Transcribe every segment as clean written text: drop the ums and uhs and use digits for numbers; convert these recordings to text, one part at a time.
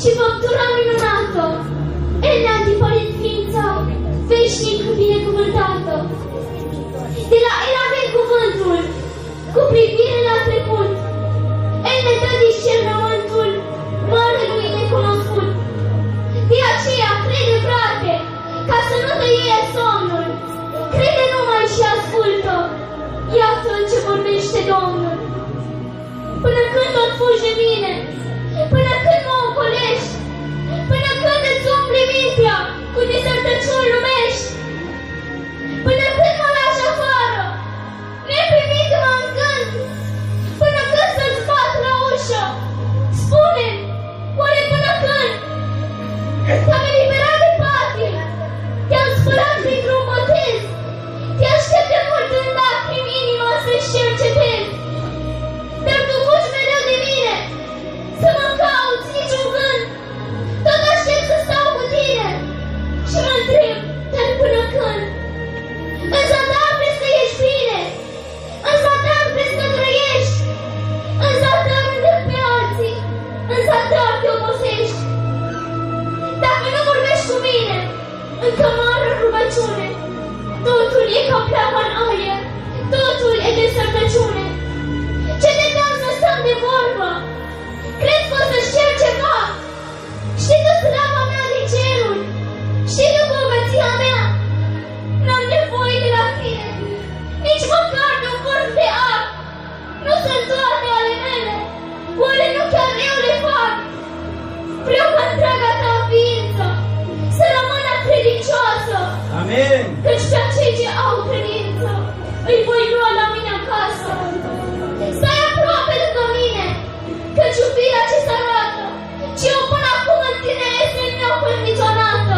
și făptura minunată. El ne-a întipărit ființa, veșnic binecuvântată. De la El avem cuvântul, cu privire la trecut. El ne dă discernământul mărelui necunoscut. De aceea, crede, frate, ca să nu te iei somnul. Crede numai și ascultă. Iată ce vorbește Domnul. Până când tot fugi de mine, până când mă ocolești, până când îți umpli mintea cu desertăciuni lumești, până când mă lași afară, neprimind-mă în gând, până când să-ți bat la ușă, spune-mi, oare până când? Te-am eliberat de patie, te-am spălat printr-un botez, te aștept de mult în lacrimi inima să-și cercetezi. Dar tu fugi mereu de mine, să mă cauți niciun gând, tot aștept să stau cu tine și mă întreb, dar până când? În zadar vrei să ieși bine, în zadar vrei să trăiești, în zadar îndemn pe alții, în zadar te obosești. Dacă nu vorbești cu mine, în cămară în rugăciune, totul e ca pleava în aer, totul e de sărtăciune. Ce te dăm să stăm de vorbă? Crezi că o să-ți cer ceva? Știi tu slava mea de ceruri? Știi tu bogăția mea? N-am nevoie de la tine, nici măcar de un vârf de ar. Nu sunt toate ale mele, oare nu chiar eu le fac? Vreau ca întreaga ta ființă să rămână credincioasă. Amin. Căci pe cei ce au credință îi voi lua la mine acasă. Stai aproape lângă mine, căci iubirea ce se arată și eu până acum în tine este neocondiționată.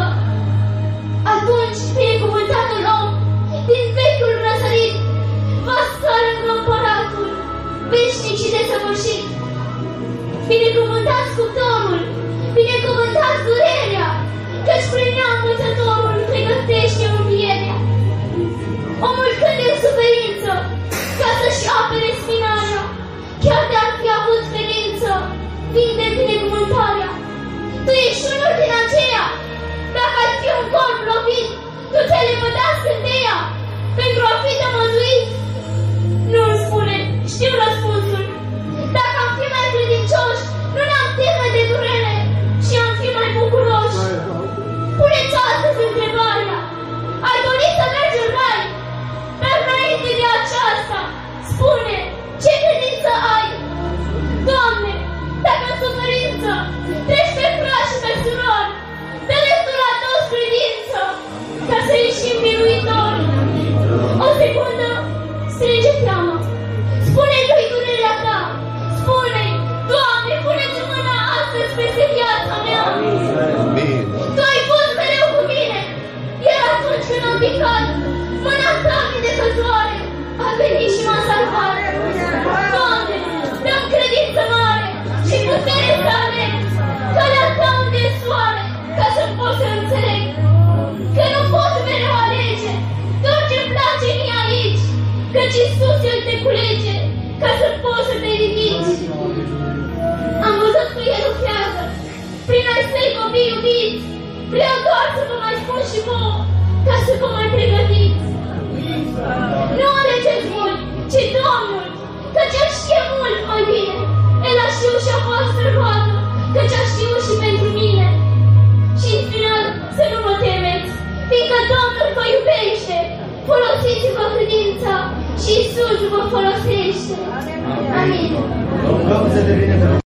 Atunci binecuvântatul om din vechiul răsărit va sta lângă împăratul veșnic și desăvârșit. Binecuvântat sculptorul, binecuvântat durerea, căci prin ea învățătorul pregătește învierea. Omul când e în suferință, ca să-și apere spinarea, chiar de-ar fi avut ferință, vinde binecuvântarea. Tu ești unul din aceea, dacă ar fi un corp lovit, tu ți-ai lepădat scânteia pentru a fi tămăduit? Nu-mi spune, știu răspunsul. Dacă am fi mai credincioși, nu ne-am teme de durere și am fi mai bucuroși. Puneți astăzi întrebarea, ai dorit să mergi în rai? Dar înainte de aceasta, spune, ce credință ai? Doamne, dacă în suferință treci pe frați și pe surori, dă-le la toți credință, ca să ieșim biruitori. O secundă, strige teama, spune-i lui durerea ta, spune-i, Doamne, pune-ți mâna astăzi peste viața mea. Amin. Tu ai fost mereu cu mine, iar atunci când am picat, mâna ta vindecătoare a venit și m-a salvat. Doamne, dă-mi credință mare și putere să aleg calea ta unde e soare, ca să pot să înțeleg că nu pot mereu alege tot ce-mi place mie aici, căci Iisus El te culege ca să poți să te ridici. Am văzut că El lucrează prin ai săi copii iubiți. Vreau doar să vă mai spun și vouă, ca să vă mai pregătiți. Nu alegeți voi, ci Domnul, căci El știe mult mai bine. El a știut și a voastră roadă, căci a știut și pentru mine. Și în final să nu vă temeți, fiindcă Domnul vă iubește. Folosiți-vă credința și Iisus vă folosește. Amin. Domnul să devine